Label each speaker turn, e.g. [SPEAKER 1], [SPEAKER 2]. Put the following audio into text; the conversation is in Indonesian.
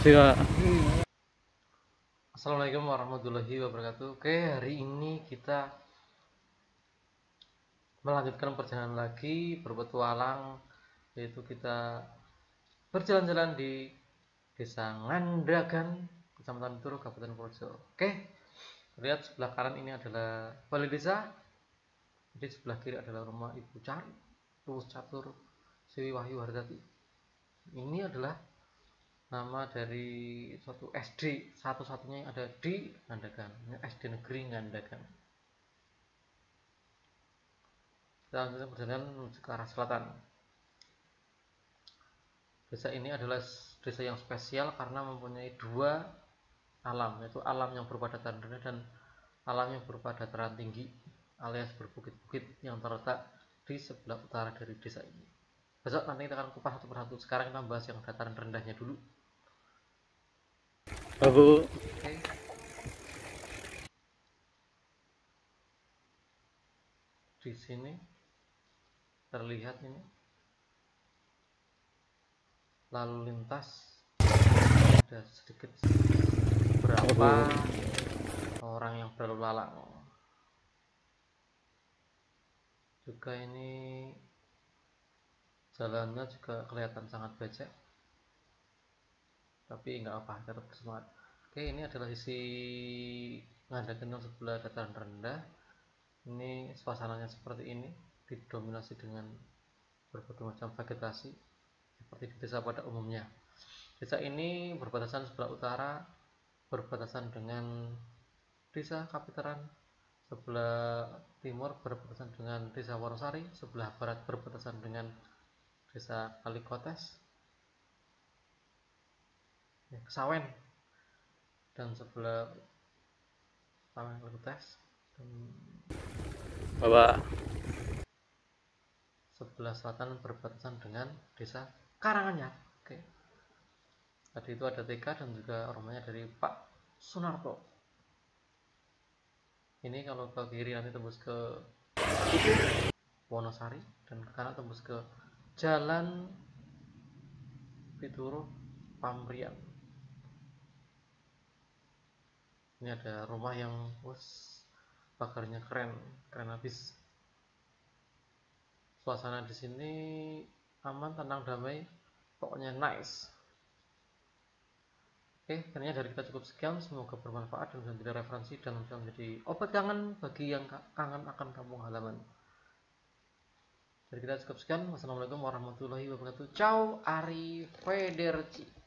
[SPEAKER 1] Siap.
[SPEAKER 2] Assalamualaikum warahmatullahi wabarakatuh. Oke, hari ini kita melanjutkan perjalanan lagi berpetualang, yaitu kita berjalan-jalan di Desa Ngandagan, Kecamatan Turu, Kabupaten Projo. Oke, lihat sebelah kanan ini adalah balai desa, di sebelah kiri adalah rumah Ibu Cari, Lurus Catur, Siwi Wahyu Hardati. Ini adalah nama dari suatu SD satu-satunya yang ada di Ngandagan, SD Negeri Ngandagan. Kita lanjutkan perjalanan menuju ke arah selatan. Desa ini adalah desa yang spesial karena mempunyai dua alam, yaitu alam yang berupa dataran rendah dan alam yang berupa dataran tinggi, alias berbukit-bukit yang terletak di sebelah utara dari desa ini. Besok nanti kita akan kupas satu persatu. Sekarang kita bahas yang dataran rendahnya dulu.
[SPEAKER 1] Abu.
[SPEAKER 2] Oke. Di sini terlihat ini lalu lintas, ada sedikit berapa orang yang berlalu lalang. Juga ini jalannya juga kelihatan sangat becek, tapi nggak apa, tetap semangat. Oke, ini adalah sisi Ngandagan yang sebelah dataran rendah. Ini suasananya seperti ini, didominasi dengan berbagai macam vegetasi seperti di desa pada umumnya. Desa ini berbatasan sebelah utara berbatasan dengan Desa Kapitaran, sebelah timur berbatasan dengan Desa Wonosari, sebelah barat berbatasan dengan Desa Kalikotes, Kesawen, dan sebelah Kesawen Kalikotes, dan
[SPEAKER 1] Bapak.
[SPEAKER 2] sebelah selatan berbatasan dengan Desa Karanganyar. Oke. Tadi itu ada TK dan juga rumahnya dari Pak Sunarto. Ini kalau ke kiri nanti tembus ke Wonosari, dan ke kanan tembus ke Jalan Pituruh Pamrian. Ini ada rumah yang pagarnya keren habis. Suasana di sini aman, tenang, damai, pokoknya nice. Oke, ternyata dari kita cukup sekian. Semoga bermanfaat dan bisa menjadi referensi dan bisa menjadi obat kangen bagi yang kangen akan kampung halaman. Dari kita cukup sekian. Wassalamualaikum warahmatullahi wabarakatuh. Ciao, Ari Federci.